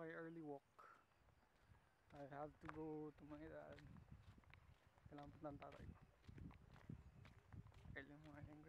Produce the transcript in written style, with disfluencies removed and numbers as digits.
kay early walk. I have to go to my dad. Kailangan punta ng tatay ko. Early morning.